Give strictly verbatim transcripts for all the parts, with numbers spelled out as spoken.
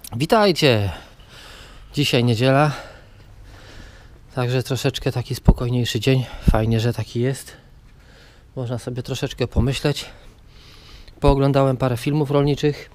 Witajcie! Dzisiaj niedziela, także troszeczkę taki spokojniejszy dzień. Fajnie, że taki jest. Można sobie troszeczkę pomyśleć. Pooglądałem parę filmów rolniczych.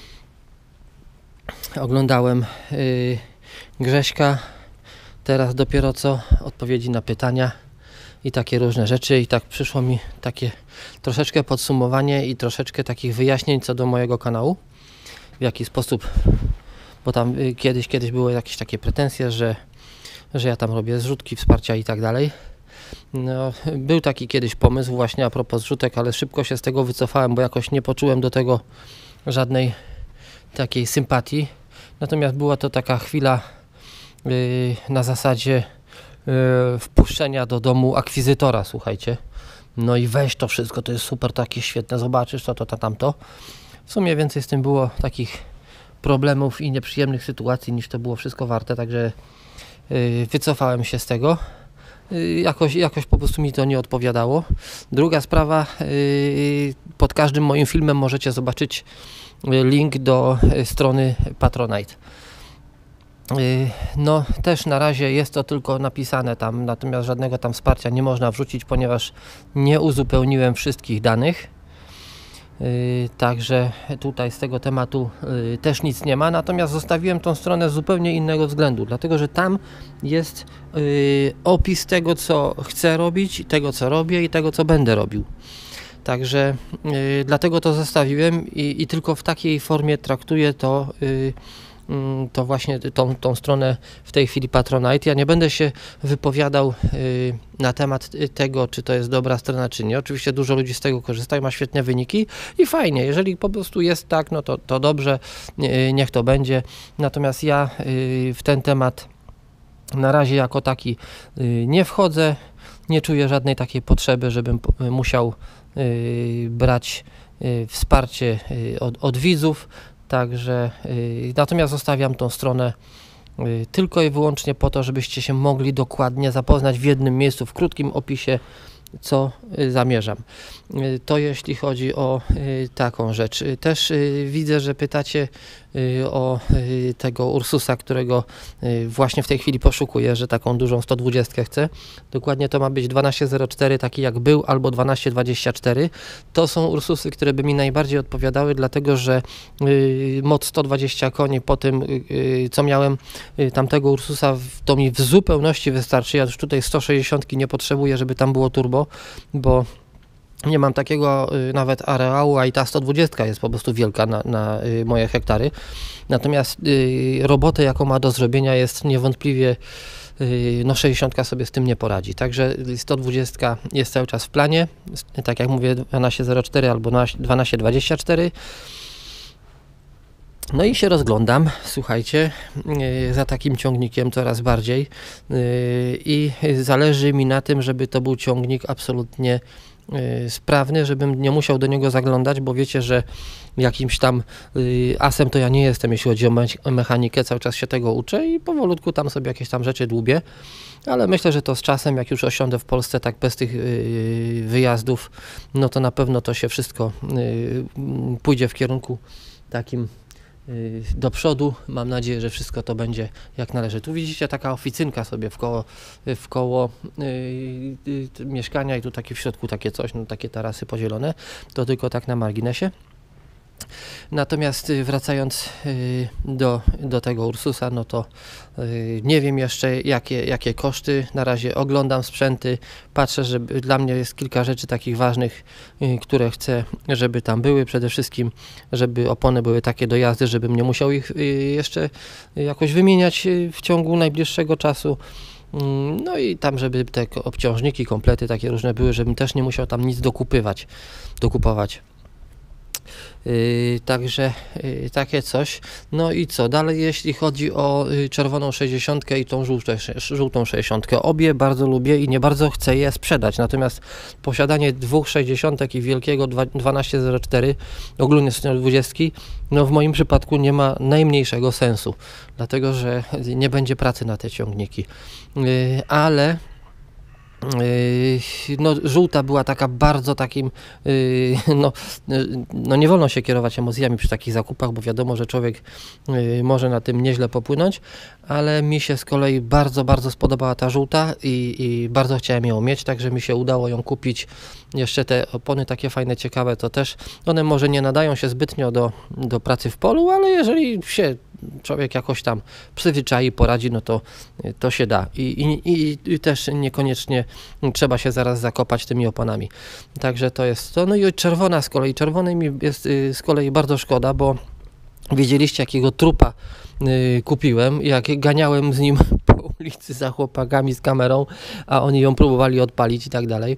Oglądałem yy, Grześka. Teraz dopiero co odpowiedzi na pytania i takie różne rzeczy. I tak przyszło mi takie troszeczkę podsumowanie i troszeczkę takich wyjaśnień co do mojego kanału. W jaki sposób, bo tam kiedyś, kiedyś były jakieś takie pretensje, że, że ja tam robię zrzutki, wsparcia i tak dalej. No, był taki kiedyś pomysł właśnie a propos zrzutek, ale szybko się z tego wycofałem, bo jakoś nie poczułem do tego żadnej takiej sympatii. Natomiast była to taka chwila yy, na zasadzie yy, wpuszczenia do domu akwizytora, słuchajcie. No i weź to wszystko, to jest super, takie świetne, zobaczysz to, to, to, tamto. W sumie więcej z tym było takich problemów i nieprzyjemnych sytuacji, niż to było wszystko warte, także yy, wycofałem się z tego. Yy, jakoś, jakoś po prostu mi to nie odpowiadało. Druga sprawa, yy, pod każdym moim filmem możecie zobaczyć link do yy, strony Patronite. Yy, no też na razie jest to tylko napisane tam, natomiast żadnego tam wsparcia nie można wrzucić, ponieważ nie uzupełniłem wszystkich danych. Yy, także tutaj z tego tematu yy, też nic nie ma, natomiast zostawiłem tą stronę z zupełnie innego względu, dlatego że tam jest yy, opis tego, co chcę robić, tego, co robię i tego, co będę robił. Także yy, dlatego to zostawiłem i, i tylko w takiej formie traktuję to yy, to właśnie tą, tą stronę w tej chwili Patronite. Ja nie będę się wypowiadał y, na temat tego, czy to jest dobra strona, czy nie. Oczywiście dużo ludzi z tego korzysta i ma świetne wyniki i fajnie. Jeżeli po prostu jest tak, no to, to dobrze, y, niech to będzie. Natomiast ja y, w ten temat na razie jako taki y, nie wchodzę. Nie czuję żadnej takiej potrzeby, żebym musiał y, brać y, wsparcie y, od, od widzów. Także yy, natomiast zostawiam tą stronę yy, tylko i wyłącznie po to, żebyście się mogli dokładnie zapoznać w jednym miejscu, w krótkim opisie, co yy, zamierzam. Yy, to jeśli chodzi o yy, taką rzecz. Yy, też yy, widzę, że pytacie yy, o yy, tego Ursusa, którego yy, właśnie w tej chwili poszukuję, że taką dużą sto dwudziestkę chcę. Dokładnie to ma być dwanaście zero cztery, taki jak był, albo dwanaście dwadzieścia cztery. To są Ursusy, które by mi najbardziej odpowiadały, dlatego że yy, moc sto dwadzieścia koni po tym, yy, co miałem yy, tamtego Ursusa, to mi w zupełności wystarczy. Ja już tutaj sto sześćdziesiąt nie potrzebuję, żeby tam było turbo, bo nie mam takiego y, nawet areału, a i ta sto dwadzieścia jest po prostu wielka na, na y, moje hektary. Natomiast y, robotę, jaką ma do zrobienia, jest niewątpliwie, y, no sześćdziesiąt sobie z tym nie poradzi. Także sto dwadzieścia jest cały czas w planie, tak jak mówię, dwanaście zero cztery albo dwanaście dwadzieścia cztery. No i się rozglądam, słuchajcie, yy, za takim ciągnikiem coraz bardziej yy, i zależy mi na tym, żeby to był ciągnik absolutnie yy, sprawny, żebym nie musiał do niego zaglądać, bo wiecie, że jakimś tam yy, asem to ja nie jestem, jeśli chodzi o me mechanikę, cały czas się tego uczę i powolutku tam sobie jakieś tam rzeczy dłubię, ale myślę, że to z czasem, jak już osiądę w Polsce tak bez tych yy, wyjazdów, no to na pewno to się wszystko yy, pójdzie w kierunku takim do przodu. Mam nadzieję, że wszystko to będzie jak należy. Tu widzicie taka oficynka sobie w koło, w koło yy, yy, mieszkania i tu takie w środku takie coś, no takie tarasy podzielone. To tylko tak na marginesie. Natomiast wracając yy, do, do tego Ursusa, no to yy, nie wiem jeszcze jakie, jakie koszty. Na razie oglądam sprzęty, patrzę, że dla mnie jest kilka rzeczy takich ważnych, yy, które chcę, żeby tam były. Przede wszystkim, żeby opony były takie do jazdy, żebym nie musiał ich yy, jeszcze jakoś wymieniać yy, w ciągu najbliższego czasu. No i tam, żeby te obciążniki, komplety takie różne były, żebym też nie musiał tam nic dokupywać, dokupować. Yy, także yy, takie coś. No i co dalej, jeśli chodzi o yy, czerwoną sześćdziesiątkę i tą żółte, żółtą sześćdziesiątkę. Obie bardzo lubię i nie bardzo chcę je sprzedać. Natomiast posiadanie dwóch sześćdziesiątek i wielkiego dwanaście zero cztery, ogólnie sto dwadzieścia, no w moim przypadku nie ma najmniejszego sensu. Dlatego, że nie będzie pracy na te ciągniki. Yy, ale Yy, no, żółta była taka bardzo takim, yy, no, yy, no nie wolno się kierować emocjami przy takich zakupach, bo wiadomo, że człowiek yy, może na tym nieźle popłynąć, ale mi się z kolei bardzo, bardzo spodobała ta żółta i, i bardzo chciałem ją mieć, także mi się udało ją kupić. Jeszcze te opony takie fajne, ciekawe, to też one może nie nadają się zbytnio do, do pracy w polu, ale jeżeli się człowiek jakoś tam przyzwyczai, poradzi, no to, to się da. I, i, I też niekoniecznie trzeba się zaraz zakopać tymi oponami. Także to jest to. No i czerwona z kolei. Czerwonej mi jest y, z kolei bardzo szkoda, bo wiedzieliście, jakiego trupa y, kupiłem, jak ganiałem z nim po ulicy za chłopakami z kamerą, a oni ją próbowali odpalić i tak dalej.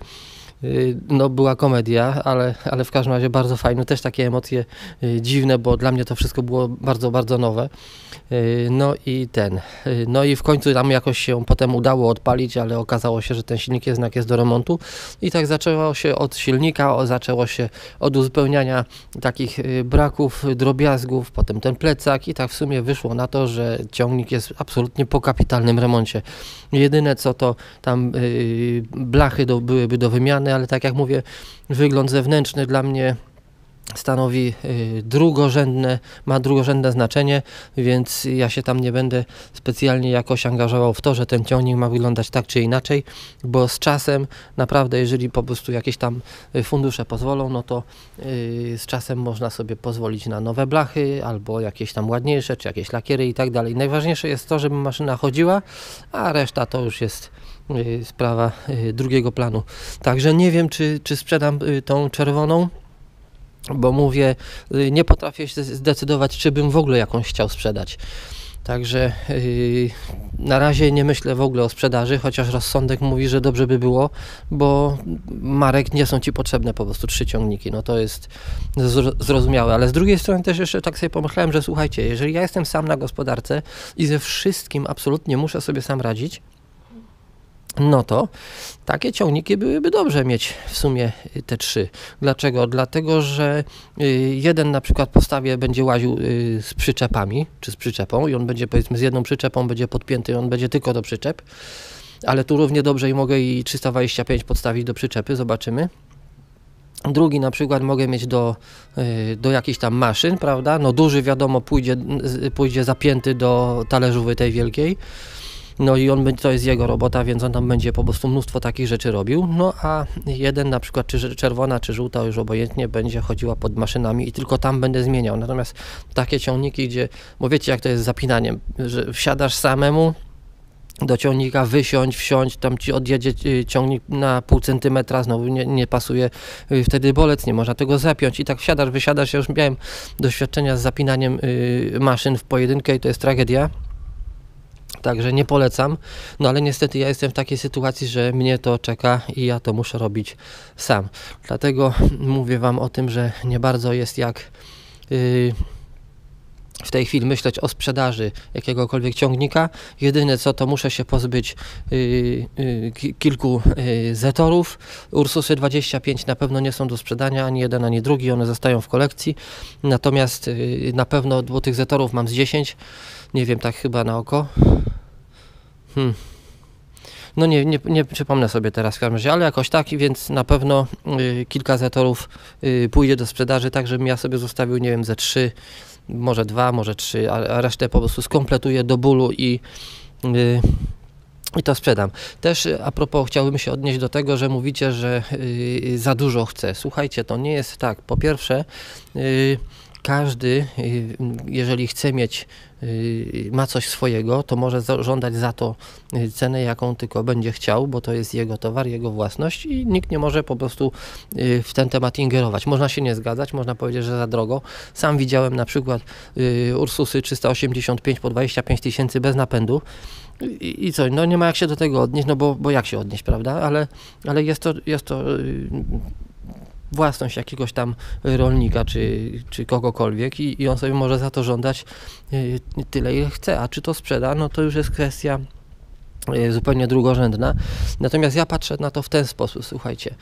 No była komedia, ale, ale w każdym razie bardzo fajne, też takie emocje y, dziwne, bo dla mnie to wszystko było bardzo, bardzo nowe. Y, no i ten, y, no i w końcu tam jakoś się potem udało odpalić, ale okazało się, że ten silnik jednak jest do remontu i tak zaczęło się od silnika, o, zaczęło się od uzupełniania takich y, braków, drobiazgów, potem ten plecak i tak w sumie wyszło na to, że ciągnik jest absolutnie po kapitalnym remoncie. Jedyne co to tam y, blachy do, byłyby do wymiany, ale tak jak mówię, wygląd zewnętrzny dla mnie stanowi y, drugorzędne, ma drugorzędne znaczenie, więc ja się tam nie będę specjalnie jakoś angażował w to, że ten ciągnik ma wyglądać tak czy inaczej, bo z czasem naprawdę, jeżeli po prostu jakieś tam fundusze pozwolą, no to y, z czasem można sobie pozwolić na nowe blachy, albo jakieś tam ładniejsze, czy jakieś lakiery i tak dalej. Najważniejsze jest to, żeby maszyna chodziła, a reszta to już jest y, sprawa y, drugiego planu. Także nie wiem, czy, czy sprzedam y, tą czerwoną, bo mówię, nie potrafię się zdecydować, czy bym w ogóle jakąś chciał sprzedać. Także yy, na razie nie myślę w ogóle o sprzedaży, chociaż rozsądek mówi, że dobrze by było, bo marek nie są ci potrzebne po prostu trzy ciągniki, no to jest zrozumiałe, ale z drugiej strony też jeszcze tak sobie pomyślałem, że słuchajcie, jeżeli ja jestem sam na gospodarce i ze wszystkim absolutnie muszę sobie sam radzić, no to takie ciągniki byłyby dobrze mieć w sumie te trzy. Dlaczego? Dlatego, że jeden na przykład po stawie będzie łaził z przyczepami, czy z przyczepą i on będzie, powiedzmy, z jedną przyczepą będzie podpięty, on będzie tylko do przyczep, ale tu równie dobrze i mogę i trzysta dwadzieścia pięć podstawić do przyczepy, zobaczymy. Drugi na przykład mogę mieć do, do jakichś tam maszyn, prawda? No duży wiadomo pójdzie, pójdzie zapięty do talerzowej tej wielkiej. No i on, to jest jego robota, więc on tam będzie po prostu mnóstwo takich rzeczy robił. No a jeden na przykład, czy czerwona, czy żółta, już obojętnie, będzie chodziła pod maszynami i tylko tam będę zmieniał. Natomiast takie ciągniki, gdzie, bo wiecie jak to jest z zapinaniem, że wsiadasz samemu do ciągnika, wysiądź, wsiądź, tam ci odjedzie ciągnik na pół centymetra, znowu nie, nie pasuje, wtedy bolec, nie można tego zapiąć i tak wsiadasz, wysiadasz. Ja już miałem doświadczenia z zapinaniem maszyn w pojedynkę i to jest tragedia. Także nie polecam, no ale niestety ja jestem w takiej sytuacji, że mnie to czeka i ja to muszę robić sam. Dlatego mówię wam o tym, że nie bardzo jest jak yy, w tej chwili myśleć o sprzedaży jakiegokolwiek ciągnika. Jedyne co, to muszę się pozbyć yy, yy, kilku yy, Zetorów. Ursusy dwadzieścia pięć na pewno nie są do sprzedania, ani jeden, ani drugi, one zostają w kolekcji. Natomiast yy, na pewno, bo tych Zetorów mam z dziesięć, nie wiem, tak chyba na oko. Hmm. No nie, nie, nie przypomnę sobie teraz w każdym razie, ale jakoś tak, więc na pewno y, kilka Zetorów y, pójdzie do sprzedaży, tak żebym ja sobie zostawił, nie wiem, ze trzy, może dwa, może trzy, a, a resztę po prostu skompletuję do bólu i, y, i to sprzedam. Też a propos, chciałbym się odnieść do tego, że mówicie, że y, za dużo chcę. Słuchajcie, to nie jest tak. Po pierwsze, y, każdy, jeżeli chce mieć, ma coś swojego, to może żądać za to cenę, jaką tylko będzie chciał, bo to jest jego towar, jego własność i nikt nie może po prostu w ten temat ingerować. Można się nie zgadzać, można powiedzieć, że za drogo. Sam widziałem na przykład Ursusy trzysta osiemdziesiąt pięć po dwadzieścia pięć tysięcy bez napędu. I, I co, no nie ma jak się do tego odnieść, no bo, bo jak się odnieść, prawda? Ale, ale jest to, jest to własność jakiegoś tam rolnika, czy, czy kogokolwiek i, i on sobie może za to żądać y, tyle, ile chce, a czy to sprzeda, no to już jest kwestia y, zupełnie drugorzędna. Natomiast ja patrzę na to w ten sposób, słuchajcie.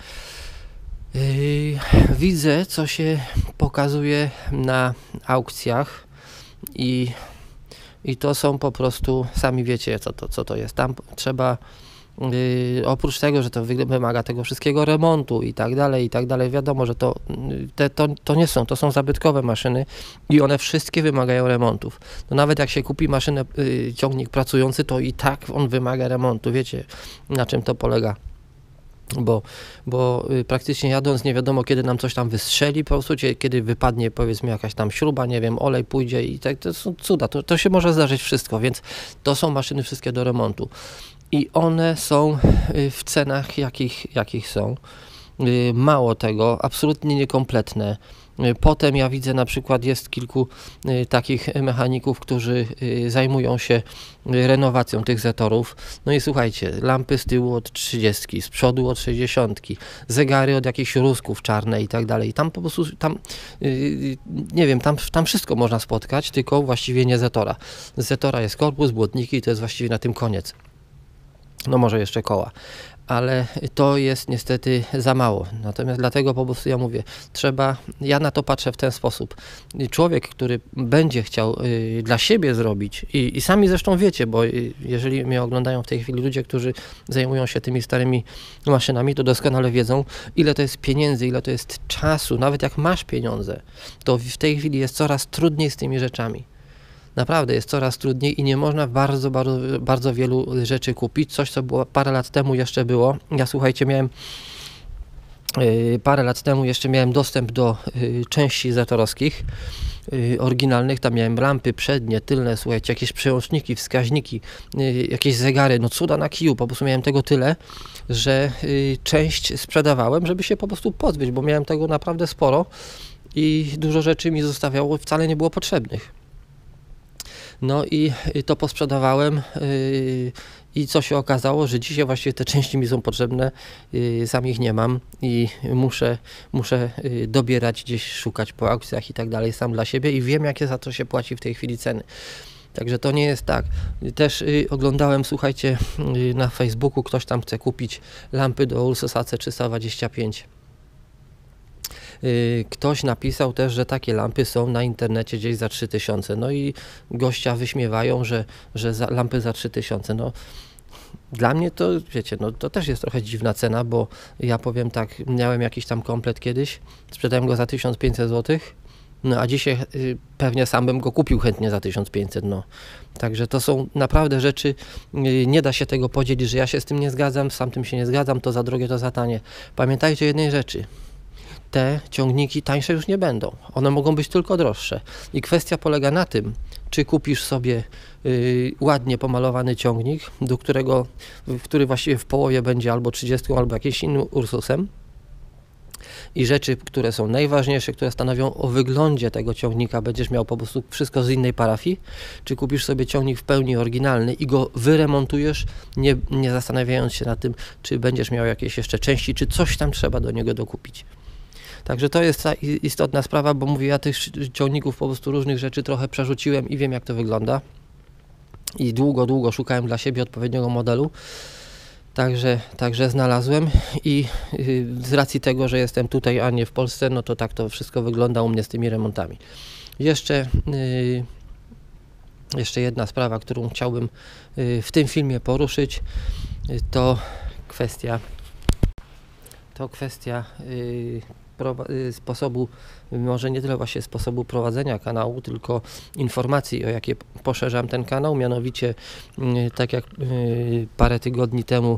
Yy, widzę, co się pokazuje na aukcjach i, i to są po prostu, sami wiecie, co to, co to jest. Tam trzeba Yy, oprócz tego, że to wymaga tego wszystkiego remontu i tak dalej, i tak dalej, wiadomo, że to, te, to, to nie są, to są zabytkowe maszyny i one wszystkie wymagają remontów. No nawet jak się kupi maszynę, yy, ciągnik pracujący, to i tak on wymaga remontu. Wiecie, na czym to polega? Bo, bo y, praktycznie jadąc nie wiadomo kiedy nam coś tam wystrzeli, po prostu kiedy wypadnie powiedzmy jakaś tam śruba, nie wiem, olej pójdzie i tak, to są cuda, to, to się może zdarzyć wszystko, więc to są maszyny wszystkie do remontu i one są y, w cenach jakich, jakich są. Y, mało tego, absolutnie niekompletne. Potem ja widzę na przykład jest kilku y, takich mechaników, którzy y, zajmują się y, renowacją tych zetorów. No i słuchajcie, lampy z tyłu od trzydziestki, z przodu od sześćdziesiątki, zegary od jakichś rusków czarne i tak dalej. Tam po prostu, tam, y, nie wiem, tam, tam wszystko można spotkać, tylko właściwie nie zetora. Z zetora jest korpus, błotniki i to jest właściwie na tym koniec. No może jeszcze koła. Ale to jest niestety za mało. Natomiast dlatego po prostu ja mówię, trzeba, ja na to patrzę w ten sposób. Człowiek, który będzie chciał y, dla siebie zrobić i, i sami zresztą wiecie, bo y, jeżeli mnie oglądają w tej chwili ludzie, którzy zajmują się tymi starymi maszynami, to doskonale wiedzą, ile to jest pieniędzy, ile to jest czasu. Nawet jak masz pieniądze, to w tej chwili jest coraz trudniej z tymi rzeczami. Naprawdę jest coraz trudniej i nie można bardzo, bardzo, bardzo wielu rzeczy kupić. Coś, co było parę lat temu jeszcze było. Ja słuchajcie, miałem yy, parę lat temu jeszcze miałem dostęp do yy, części zatorowskich yy, oryginalnych. Tam miałem lampy przednie, tylne, słuchajcie, jakieś przełączniki, wskaźniki, yy, jakieś zegary, no cuda na kiju. Po prostu miałem tego tyle, że yy, część sprzedawałem, żeby się po prostu pozbyć, bo miałem tego naprawdę sporo i dużo rzeczy mi zostawiało, wcale nie było potrzebnych. No i to posprzedawałem yy, i co się okazało, że dzisiaj właściwie te części mi są potrzebne, yy, sam ich nie mam i muszę, muszę yy, dobierać gdzieś, szukać po aukcjach i tak dalej sam dla siebie i wiem jakie za to się płaci w tej chwili ceny. Także to nie jest tak. Też yy, oglądałem, słuchajcie, yy, na Facebooku ktoś tam chce kupić lampy do Ursusa C trzysta dwadzieścia pięć. Ktoś napisał też, że takie lampy są na internecie gdzieś za trzy tysiące. No i gościa wyśmiewają, że, że za, lampy za trzy tysiące. No, dla mnie to, wiecie, no to też jest trochę dziwna cena, bo ja powiem tak, miałem jakiś tam komplet kiedyś, sprzedałem go za tysiąc pięćset złotych, no a dzisiaj y, pewnie sam bym go kupił chętnie za tysiąc pięćset, no. Także to są naprawdę rzeczy, y, nie da się tego podzielić, że ja się z tym nie zgadzam, sam tym się nie zgadzam, to za drogie, to za tanie. Pamiętajcie o jednej rzeczy. Te ciągniki tańsze już nie będą. One mogą być tylko droższe. I kwestia polega na tym, czy kupisz sobie y, ładnie pomalowany ciągnik, do którego, który właściwie w połowie będzie albo trzydziestką, albo jakimś innym Ursusem. I rzeczy, które są najważniejsze, które stanowią o wyglądzie tego ciągnika, będziesz miał po prostu wszystko z innej parafii, czy kupisz sobie ciągnik w pełni oryginalny i go wyremontujesz, nie, nie zastanawiając się nad tym, czy będziesz miał jakieś jeszcze części, czy coś tam trzeba do niego dokupić. Także to jest ta istotna sprawa, bo mówię, ja tych ciągników po prostu różnych rzeczy trochę przerzuciłem i wiem jak to wygląda. I długo, długo szukałem dla siebie odpowiedniego modelu. Także, także znalazłem i yy, z racji tego, że jestem tutaj, a nie w Polsce, no to tak to wszystko wygląda u mnie z tymi remontami. Jeszcze, yy, jeszcze jedna sprawa, którą chciałbym yy, w tym filmie poruszyć, yy, to kwestia, to kwestia yy, sposobu, może nie tyle właśnie sposobu prowadzenia kanału, tylko informacji, o jakie poszerzam ten kanał, mianowicie tak jak parę tygodni temu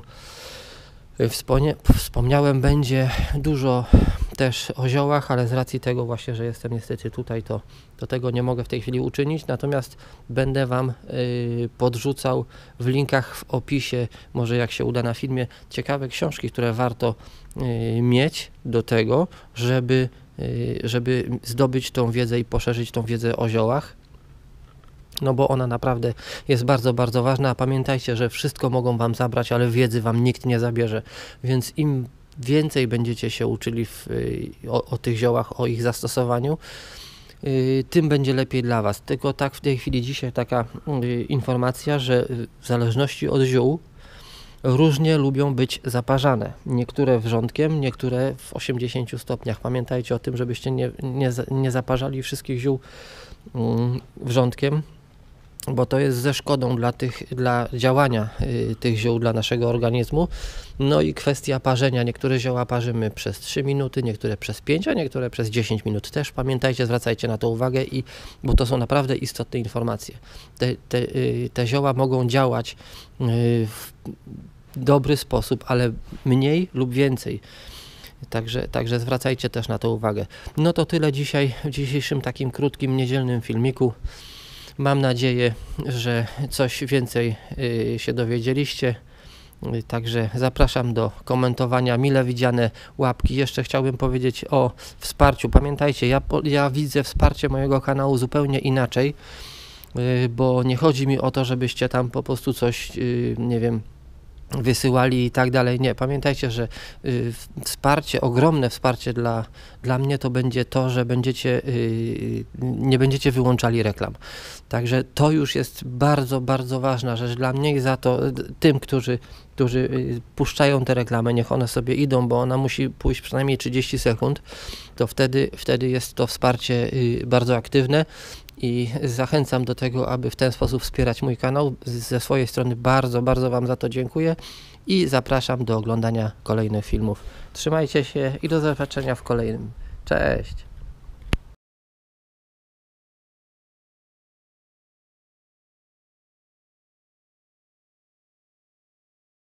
wspomniałem, będzie dużo też o ziołach, ale z racji tego właśnie, że jestem niestety tutaj, to, to tego nie mogę w tej chwili uczynić, natomiast będę Wam y, podrzucał w linkach w opisie, może jak się uda na filmie, ciekawe książki, które warto y, mieć do tego, żeby, y, żeby zdobyć tą wiedzę i poszerzyć tą wiedzę o ziołach. No bo ona naprawdę jest bardzo, bardzo ważna, a pamiętajcie, że wszystko mogą Wam zabrać, ale wiedzy Wam nikt nie zabierze, więc im więcej będziecie się uczyli w, o, o tych ziołach, o ich zastosowaniu, yy, tym będzie lepiej dla Was. Tylko tak w tej chwili dzisiaj taka yy, informacja, że w zależności od ziół różnie lubią być zaparzane. Niektóre wrzątkiem, niektóre w osiemdziesięciu stopniach. Pamiętajcie o tym, żebyście nie, nie, nie zaparzali wszystkich ziół yy, wrzątkiem. bo to jest ze szkodą dla, tych, dla działania y, tych ziół dla naszego organizmu. No i kwestia parzenia. Niektóre zioła parzymy przez trzy minuty, niektóre przez pięć, a niektóre przez dziesięć minut. Też pamiętajcie, zwracajcie na to uwagę, i, bo to są naprawdę istotne informacje. Te, te, y, te zioła mogą działać y, w dobry sposób, ale mniej lub więcej. Także, także zwracajcie też na to uwagę. No to tyle dzisiaj w dzisiejszym takim krótkim, niedzielnym filmiku. Mam nadzieję, że coś więcej y, się dowiedzieliście. Y, także zapraszam do komentowania, mile widziane łapki. Jeszcze chciałbym powiedzieć o wsparciu. Pamiętajcie, ja, ja widzę wsparcie mojego kanału zupełnie inaczej, y, bo nie chodzi mi o to, żebyście tam po prostu coś, y, nie wiem, wysyłali i tak dalej. Nie, pamiętajcie, że y, wsparcie, ogromne wsparcie dla, dla mnie to będzie to, że będziecie, y, nie będziecie wyłączali reklam. Także to już jest bardzo, bardzo ważna rzecz dla mnie i za to tym, którzy, którzy y, puszczają te reklamy, niech one sobie idą, bo ona musi pójść przynajmniej trzydzieści sekund, to wtedy, wtedy jest to wsparcie y, bardzo aktywne. I zachęcam do tego, aby w ten sposób wspierać mój kanał. Ze swojej strony bardzo, bardzo Wam za to dziękuję i zapraszam do oglądania kolejnych filmów. Trzymajcie się i do zobaczenia w kolejnym. Cześć!